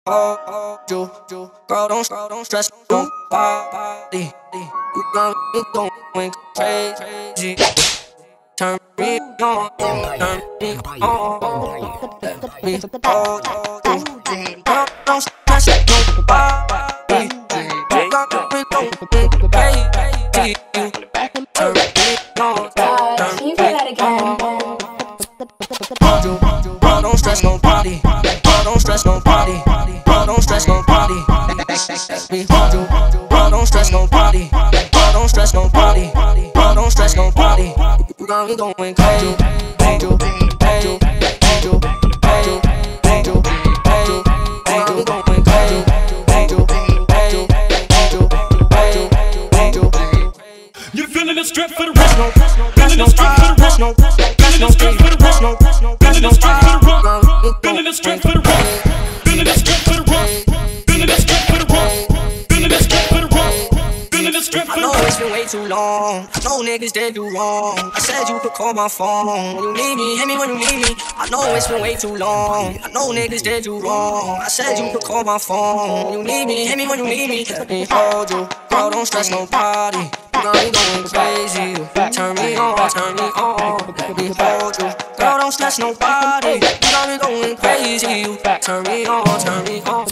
hold you. Girl, don't stress nobody. You got me going crazy. Turn me on, turn me on. Let me hold you. Girl, don't stress nobody. You got me going crazy. Turn me on, turn me on. Girl, don't stress nobody. Girl, don't stress nobody. Girl, don't stress nobody. Let me hold you. Girl, don't stress nobody. Girl, don't stress nobody. Girl, don't stress nobody. You got me going crazy. You're feeling the strip for the rest, feeling the strip for the rest, feeling the strip for the rest, feeling the strip for the rest, feeling the strip for the rest, feeling the strip for the rest, feeling the strip for the rest, feeling the strip for the rest, feeling the strip for the rest. I know it's been way too long. I know niggas did you wrong. I said you could call my phone when you need me, hit me when you need me. I know it's been way too long. I know niggas did you wrong. I said you could call my phone when you need me, hit me when you need me. Let me hold you. Girl, don't stress nobody. You got me going crazy. Turn me on, turn me on. Let me hold you. Girl, don't stress nobody. You got me going crazy. Turn me on, turn me on.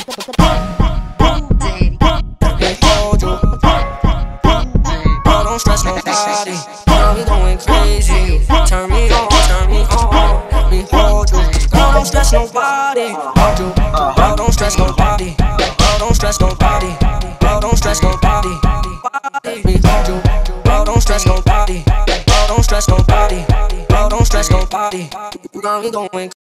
Let me hold you. Girl, don't stress nobody. You got me going crazy. Turn me on, turn me on. Let me hold you. Girl, don't stress nobody. Hold you. Girl, don't stress nobody. Girl, don't stress nobody. Girl, don't stress nobody. Me hold you. Girl, don't stress nobody. Girl, don't stress nobody. Girl, don't stress nobody. You got me going